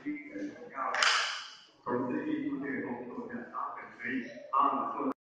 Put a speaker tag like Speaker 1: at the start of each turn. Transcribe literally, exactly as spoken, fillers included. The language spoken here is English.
Speaker 1: 第一个要从事艺术这个工作，这样，然后很随意，然后做。